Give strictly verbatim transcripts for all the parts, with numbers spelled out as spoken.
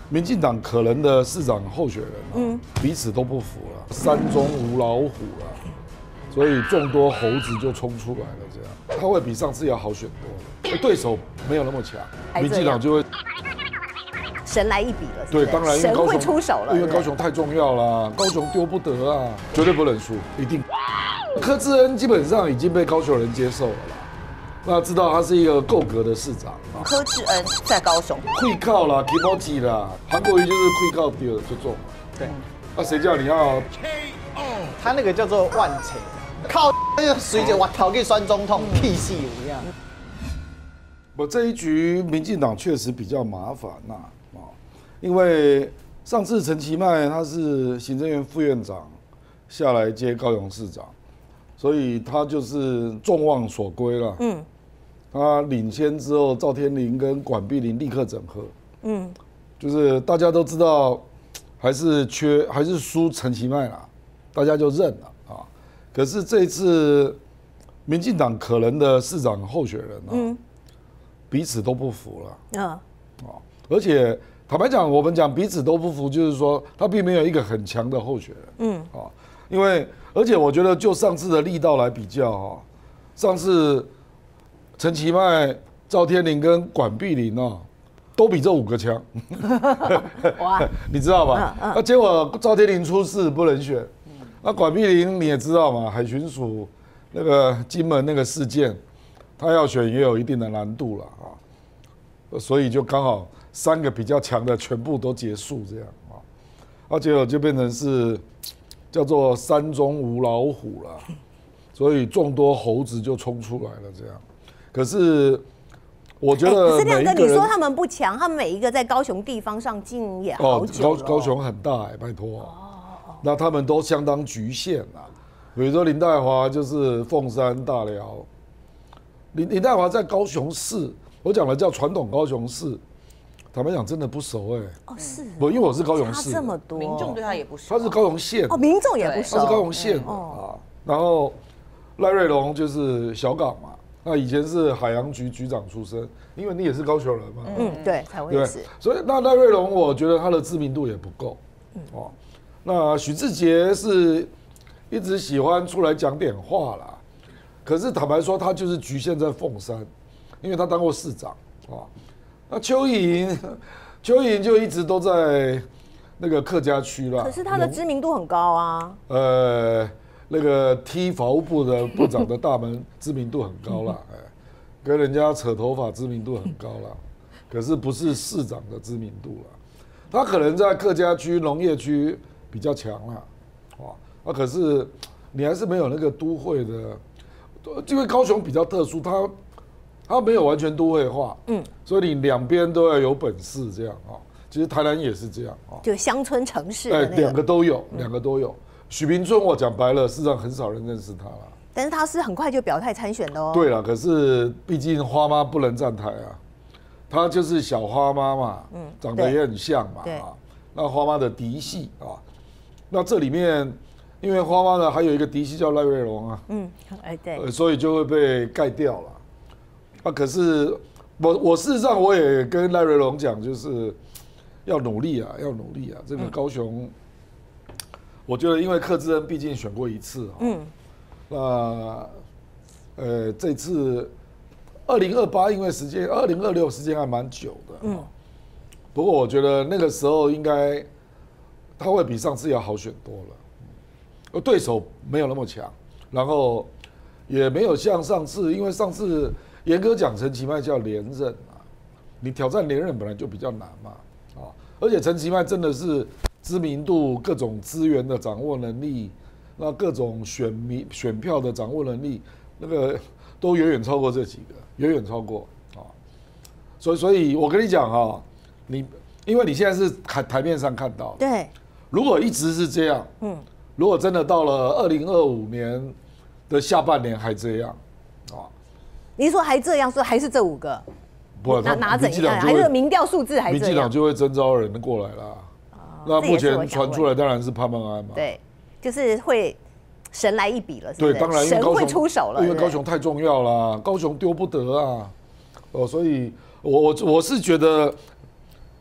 民进党可能的市长候选人、啊，嗯，彼此都不服了，山中无老虎了，所以众多猴子就冲出来了，这样他会比上次要好选多了，对手没有那么强，民进党就会神来一笔了， 对，当然因为高雄会出手了， 因为高雄太重要了，高雄丢不得啊，绝对不能输，一定。柯志恩基本上已经被高雄人接受了啦。那知道他是一个够格的市长啊。 柯志恩在高雄， 会靠啦 ，Kimoji 啦，韩国瑜就是会靠丢就中嘛。 对， 那谁叫你要？ 他那个叫做万钱，靠那个随着我逃给酸总统屁事一样。 我这一局民进党确实比较麻烦呐啊，因为上次陈其迈他是行政院副院长下来接高雄市长，所以他就是众望所归了。嗯。他领先之后，赵天麟跟管碧玲立刻整合，嗯，就是大家都知道，还是缺还是输陈其迈啦，大家就认了啊。可是这一次，民进党可能的市长候选人啊，嗯，彼此都不服了，嗯，啊，而且坦白讲，我们讲彼此都不服，就是说他并没有一个很强的候选人，嗯，啊，因为而且我觉得就上次的力道来比较啊，上次。陈其迈、赵天麟跟管碧玲啊，都比这五个强，哇，你知道吧？那、嗯嗯、结果赵天麟出事不能选，那管碧玲你也知道嘛，海巡署那个金门那个事件，他要选也有一定的难度了啊，所以就刚好三个比较强的全部都结束这样啊，而结果就变成是叫做山中无老虎了，所以众多猴子就冲出来了这样。可是，我觉得、欸、 可是亮哥，你说他们不强，他们每一个在高雄地方上经营也好久了、哦、 高高雄很大哎、欸，拜托、哦。那他们都相当局限啊，比如说林岱华就是凤山大寮，林林岱华在高雄市，我讲的叫传统高雄市，坦白讲真的不熟哎、欸。 哦，是。 我因为我是高雄市， 差这么多， 民众对他也不熟。 他是高雄县哦，民众也不熟， 他是高雄县的啊。然后赖瑞隆就是小港嘛。那以前是海洋局局长出身，因为你也是高雄人嘛。 嗯，对，才会是。 所以那赖瑞隆，我觉得他的知名度也不够。哦，那许志杰是一直喜欢出来讲点话啦，可是坦白说，他就是局限在凤山，因为他当过市长啊。那邱莹，邱莹就一直都在那个客家区啦。 可是他的知名度很高啊。 呃。那个踢法务部的部长的大门知名度很高啦，哎，跟人家扯头发知名度很高啦，可是不是市长的知名度啦。他可能在客家区、农业区比较强啦，啊，那可是你还是没有那个都会的，因为高雄比较特殊，它它没有完全都会化，嗯，所以你两边都要有本事这样啊。其实台南也是这样啊， 就乡村城市， 哎，两个都有，两个都有。许平春，我讲白了，事实上很少人认识他了。 但是他是很快就表态参选的哦。 对了，可是毕竟花妈不能站台啊，她就是小花妈嘛，嗯，长得也很像嘛，啊，那花妈的嫡系啊，那这里面因为花妈呢还有一个嫡系叫赖瑞隆啊，嗯，哎对、呃，所以就会被盖掉了。啊，可是我我事实上我也跟赖瑞隆讲，就是要努力啊，要努力啊，这个高雄。嗯，我觉得，因为柯志恩毕竟选过一次，嗯，那呃这次二零二八因为时间，二零二六时间还蛮久的，嗯，不过我觉得那个时候应该他会比上次要好选多了，对手没有那么强，然后也没有像上次，因为上次严格讲陈其迈叫连任啊，你挑战连任本来就比较难嘛，啊，而且陈其迈真的是。知名度、各种资源的掌握能力，那各种选民选票的掌握能力，那个都远远超过这几个，远远超过啊。所以，所以我跟你讲啊，你因为你现在是台台面上看到， 对， 如果一直是这样，嗯，如果真的到了二零二五年的下半年还这样，啊， 你说还这样，说还是这五个， 不， 拿拿怎样？还是民调数字还是？ 民进党就会征召人过来啦。那目前传出来当然是潘孟安嘛， 对，就是会神来一笔了， 对，当然神会出手了， 因为高雄太重要了，高雄丢不得啊，哦，所以我我我是觉得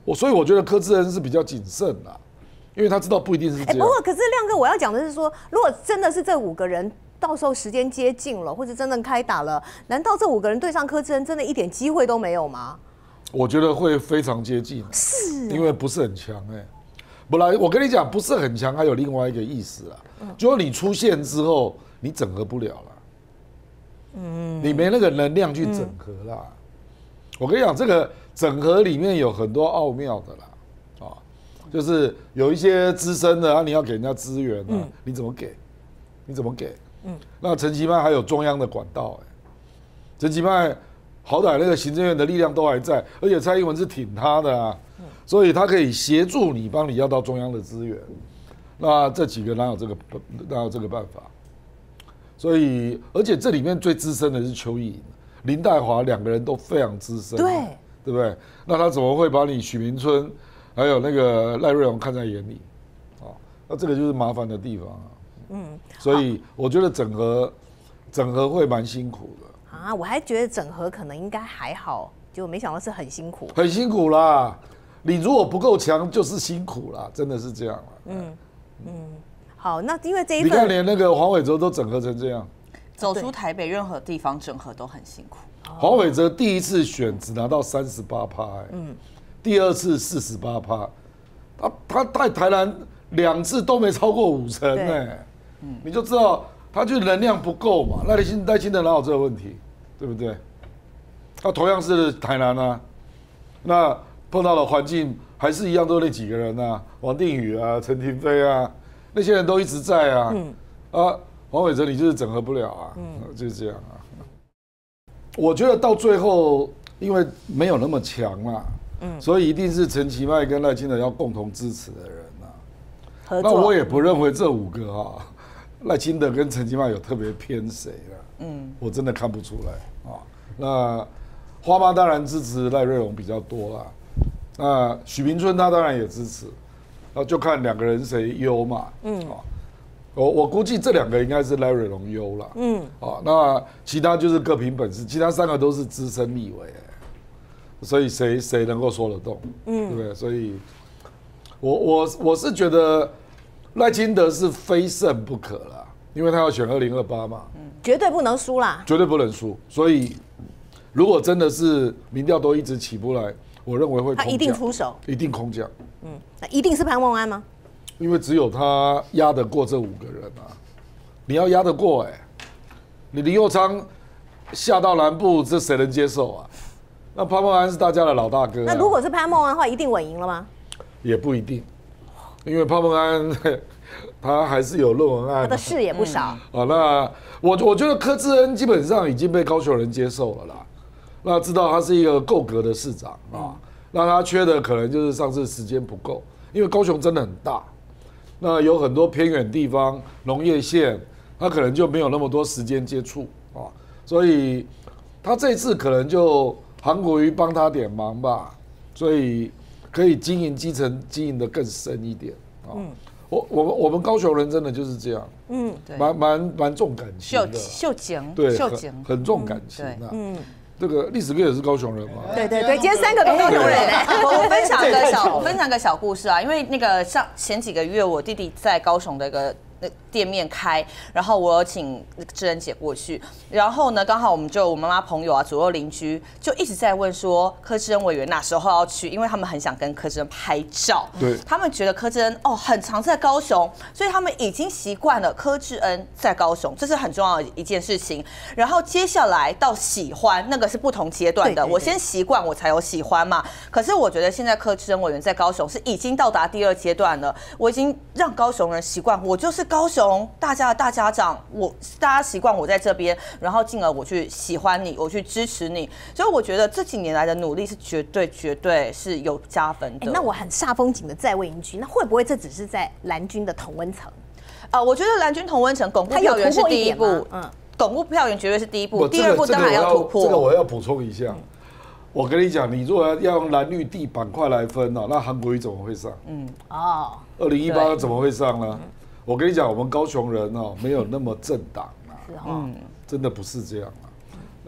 我所以我觉得柯志恩是比较谨慎啦，因为他知道不一定是这样。 哎，不过可是亮哥，我要讲的是说，如果真的是这五个人，到时候时间接近了，或者真正开打了，难道这五个人对上柯志恩，真的一点机会都没有吗？ 我觉得会非常接近， 是， 因为不是很强哎。本来我跟你讲，不是很强，还有另外一个意思啦，嗯、就是你出现之后，你整合不了了，嗯，你没那个能量去整合啦。嗯、我跟你讲，这个整合里面有很多奥妙的啦，啊，就是有一些资深的啊，你要给人家资源啊，嗯、你怎么给？你怎么给？嗯，那陈其迈还有中央的管道哎，陈其迈好歹那个行政院的力量都还在，而且蔡英文是挺他的啊，嗯、所以他可以协助你，帮你要到中央的资源。那这几个哪有这个哪有这个办法？所以，而且这里面最资深的是邱意莹、林岱华两个人都非常资深， 对对不对？那他怎么会把你许明春还有那个赖瑞荣看在眼里？啊，那这个就是麻烦的地方啊。嗯，所以我觉得整合整合会蛮辛苦的啊。我还觉得整合可能应该还好，结果没想到是很辛苦， 很辛苦啦。你如果不够强，就是辛苦啦，真的是这样啦。嗯嗯，好，那因为这一份， 你看连那个黄伟哲都整合成这样， 走出台北任何地方整合都很辛苦。 黄伟哲第一次选只拿到三十八趴，嗯，第二次四十八趴，他他在台南两次都没超过五成哎。嗯，你就知道他就能量不够嘛。赖清赖清德哪有这个问题，对不对？他同样是台南啊，那碰到的环境还是一样，都那几个人啊，王定宇啊、陈亭妃啊，那些人都一直在啊。嗯、啊，黄伟哲你就是整合不了啊，嗯、就是这样啊。我觉得到最后，因为没有那么强啦，嗯，所以一定是陈其迈跟赖清德要共同支持的人啊。那我也不认为这五个啊。赖清德跟陈其迈有特别偏谁了？嗯，我真的看不出来啊。那花妈当然支持赖瑞荣比较多啦。那许明春他当然也支持，那就看两个人谁优嘛。嗯，啊，我我估计这两个应该是赖瑞荣优啦。嗯，啊，那其他就是各凭本事，其他三个都是资深立委，所以谁谁能够说得动？嗯，对不对？所以我我我是觉得。赖清德是非胜不可啦，因为他要选二零二八嘛，嗯， 绝对不能输啦， 绝对不能输。所以，如果真的是民调都一直起不来，我认为会空降， 他一定出手， 一定空降。 嗯，那一定是潘孟安吗？ 因为只有他压得过这五个人啊，你要压得过哎、欸，你林右昌下到南部，这谁能接受啊？那潘孟安是大家的老大哥、啊， 那如果是潘孟安的话，一定稳赢了吗？ 也不一定。因为潘孟安他还是有论文案， 他的事也不少。 嗯、啊，那我我觉得柯志恩基本上已经被高雄人接受了啦，那知道他是一个够格的市长啊，那他缺的可能就是上次时间不够，因为高雄真的很大，那有很多偏远地方、农业县，他可能就没有那么多时间接触啊，所以他这次可能就韩国瑜帮他点忙吧，所以。可以经营基层，经营得更深一点啊！嗯、我我们我们高雄人真的就是这样，嗯，蛮蛮蛮重感情的， 秀情， 对，很很重感情的，嗯，这个历史哥也是高雄人嘛， 对对对，今天三个都高雄人哎， 我分享个小分享个小故事啊，因为那个上前几个月我弟弟在高雄的一个。店面开，然后我有请志恩姐过去，然后呢，刚好我们就我妈妈朋友啊，左右邻居就一直在问说柯志恩委员哪时候要去，因为他们很想跟柯志恩拍照， 对， 他们觉得柯志恩哦很常在高雄，所以他们已经习惯了柯志恩在高雄，这是很重要的一件事情。然后接下来到喜欢，那个是不同阶段的，我先习惯我才有喜欢嘛。可是我觉得现在柯志恩委员在高雄是已经到达第二阶段了，我已经让高雄人习惯，我就是高雄大家的大家长，我大家习惯我在这边，然后进而我去喜欢你，我去支持你，所以我觉得这几年来的努力是绝对绝对是有加分的。 欸、那我很煞风景的再问一句，那会不会这只是在蓝军的同温层？ 呃，我觉得蓝军同温层巩固票源是第一步，嗯，巩固票源绝对是第一步，第二步当然要突破。 这个我要补充一下。嗯，我跟你讲，你如果要用蓝绿地板块来分啊，那韩国瑜怎么会上？嗯，哦，二零一八怎么会上呢？我跟你讲，我们高雄人哦，没有那么政党啊，嗯，真的不是这样啊。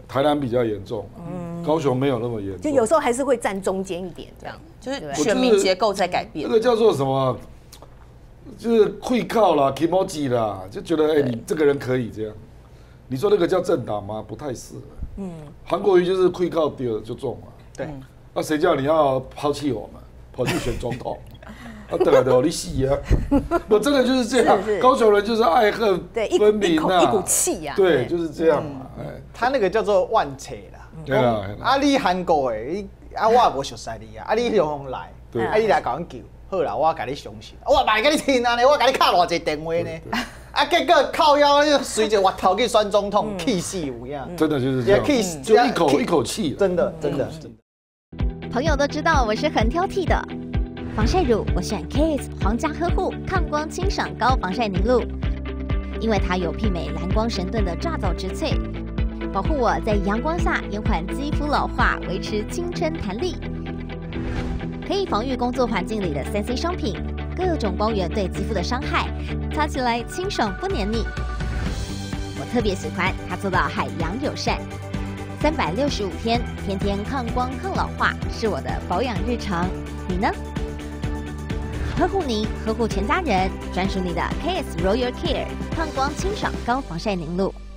台南比较严重，嗯，高雄没有那么严重， 就有时候还是会站中间一点这样， 就是选民结构在改变。 这个叫做什么？就是会靠啦 ，emoji 啦，就觉得哎、欸，你这个人可以这样。你说那个叫政党吗？不太是。嗯，韩国瑜就是会靠丢了就中了。 对， 那谁叫你要抛弃我们，跑去选总统？啊，对了对，你死啊！我真的就是这样，高雄人就是爱恨分明啊， 一股气呀， 对，就是这样嘛。哎， 他那个叫做万切啦。 对啊， 啊，你韩国的，啊，我也无熟悉你啊，啊，你向方来，啊，你来甲阮救。好啦，我甲你相信，我嘛甲你听啊呢，我甲你敲偌济电话呢，啊，结果靠腰随一个滑头去选总统，气死有影。 真的就是这样，就一口一口气， 真的真的真的。朋友都知道我是很挑剔的，防晒乳我选 Kiss 皇家呵护抗光清爽高防晒凝露，因为它有媲美蓝光神盾的抓藻植萃，保护我在阳光下延缓肌肤老化，维持青春弹力。可以防御工作环境里的三 C 商品，各种光源对肌肤的伤害，擦起来清爽不黏腻。我特别喜欢它做到海洋友善，三百六十五天，天天抗光抗老化，是我的保养日常。你呢？呵护您，呵护全家人，专属你的 K S Royal Care 抗光清爽高防晒凝露。